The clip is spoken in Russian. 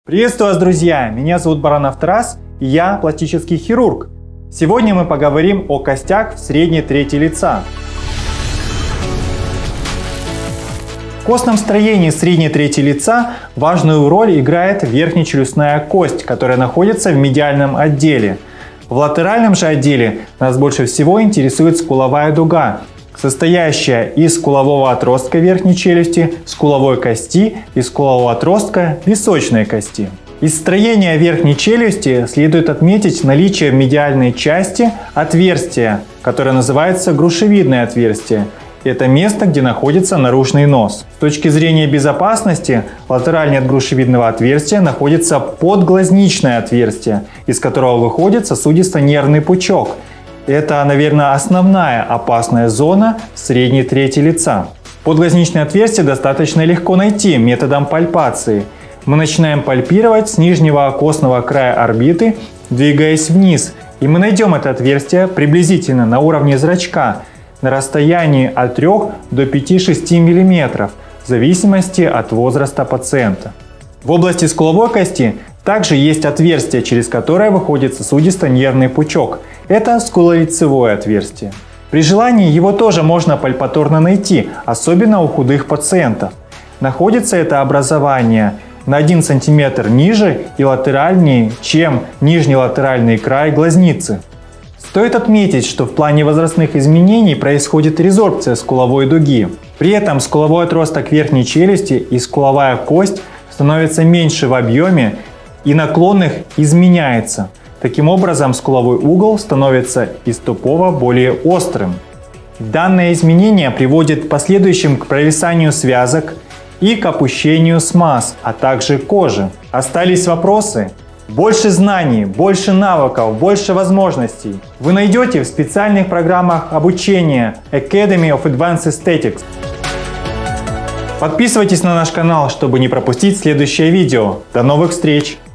Приветствую вас, друзья! Меня зовут Баранов Тарас, и я пластический хирург. Сегодня мы поговорим о костях в средней трети лица. В костном строении средней трети лица важную роль играет верхнечелюстная кость, которая находится в медиальном отделе. В латеральном же отделе нас больше всего интересует скуловая дуга, состоящая из скулового отростка верхней челюсти, скуловой кости и скулового отростка височной кости. Из строения верхней челюсти следует отметить наличие в медиальной части отверстия, которое называется грушевидное отверстие. Это место, где находится наружный нос. С точки зрения безопасности, латеральнее от грушевидного отверстия находится подглазничное отверстие, из которого выходит сосудисто-нервный пучок. Это, наверное, основная опасная зона в средней трети лица. Подглазничное отверстие достаточно легко найти методом пальпации. Мы начинаем пальпировать с нижнего костного края орбиты, двигаясь вниз, и мы найдем это отверстие приблизительно на уровне зрачка, на расстоянии от 3 до 5-6 мм, в зависимости от возраста пациента. В области скуловой кости также есть отверстие, через которое выходит сосудисто-нервный пучок. Это скулолицевое отверстие. При желании его тоже можно пальпаторно найти, особенно у худых пациентов. Находится это образование на 1 см ниже и латеральнее, чем нижний латеральный край глазницы. Стоит отметить, что в плане возрастных изменений происходит резорбция скуловой дуги. При этом скуловой отросток верхней челюсти и скуловая кость становятся меньше в объеме, и наклон их изменяется. Таким образом, скуловой угол становится из тупого более острым. Данное изменение приводит в последующем к провисанию связок и к опущению смаз, а также кожи. Остались вопросы? Больше знаний, больше навыков, больше возможностей вы найдете в специальных программах обучения Academy of Advanced Aesthetics. Подписывайтесь на наш канал, чтобы не пропустить следующее видео. До новых встреч!